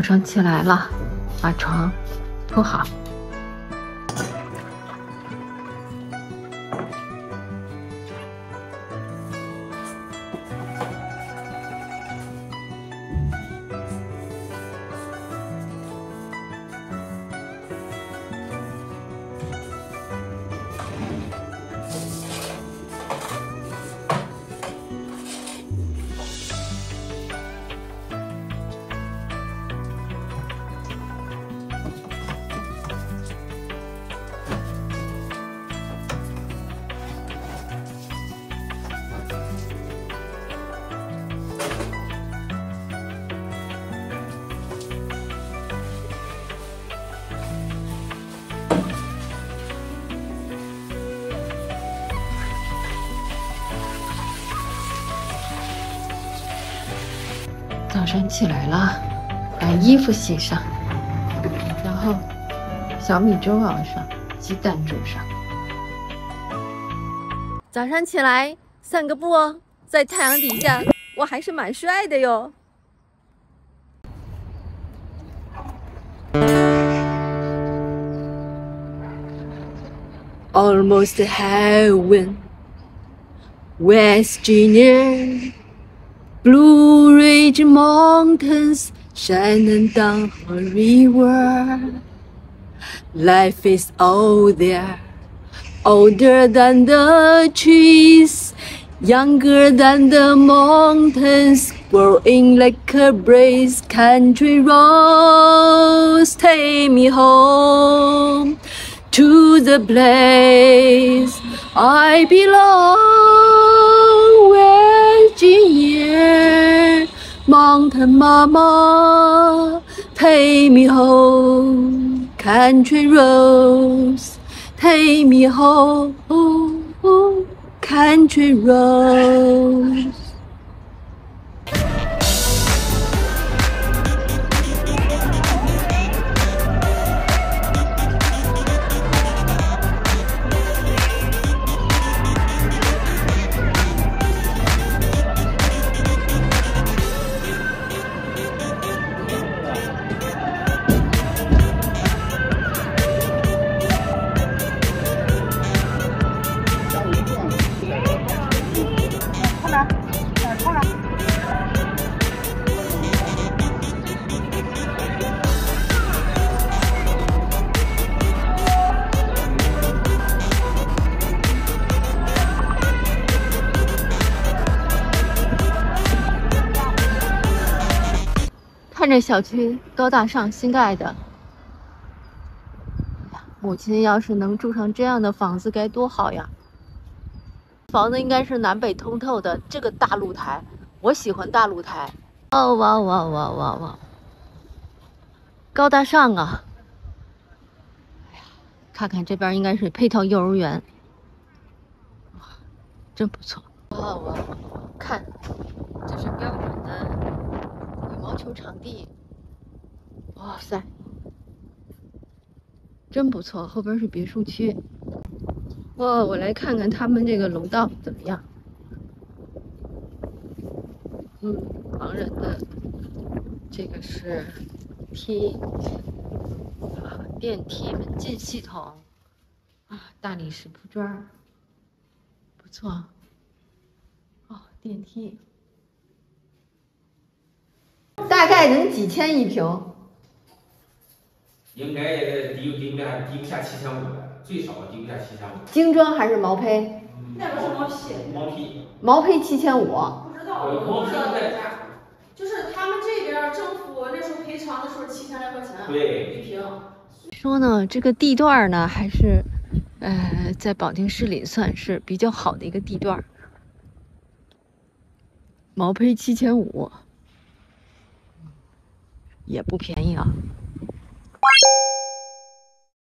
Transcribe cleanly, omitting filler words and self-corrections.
早上起来了，把床铺好。早上起来了，把衣服洗上，然后小米粥熬上，鸡蛋煮上。早上起来散个步哦，在太阳底下，我还是蛮帅的哟。Almost heaven, West Virginia. Blue Ridge Mountains, Shenandoah River. Life is old there, older than the trees, younger than the mountains, growing like a breeze. Country roads take me home to the place I belong. Virginia, Mountain Mama, take me home. Country roads, take me home. Country roads. 看着小区高大上，新盖的。母亲要是能住上这样的房子该多好呀！房子应该是南北通透的，这个大露台，我喜欢大露台。哦哇哇哇哇哇！高大上啊！哎呀，看看这边应该是配套幼儿园，哇，真不错！哇哇！看，这是标准的羽毛球场地。哇塞，真不错！后边是别墅区。哇，我来看看他们这个楼道怎么样？盲人的这个是梯电梯门禁系统啊，大理石铺砖，不错。哦，电梯大概能几千一平？ 应该也低不下7500，最少低不下7500。 精装还是毛坯？ 那个是毛坯。 毛坯7500。 不知道， 毛坯在。 就是他们这边政府那时候赔偿的时候7000来块钱。 对。 一平。 说呢，这个地段呢，还是在保定市里算是比较好的一个地段。毛坯7500，也不便宜啊。